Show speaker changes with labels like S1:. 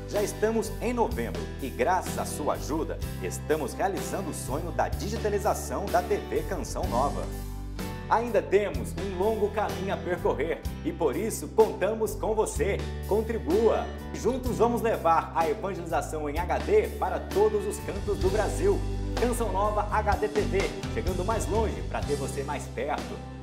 S1: Já estamos em novembro e, graças à sua ajuda, estamos realizando o sonho da digitalização da TV Canção Nova. Ainda temos um longo caminho a percorrer e, por isso, contamos com você. Contribua! Juntos vamos levar a evangelização em HD para todos os cantos do Brasil. Canção Nova HD TV, chegando mais longe para ter você mais perto.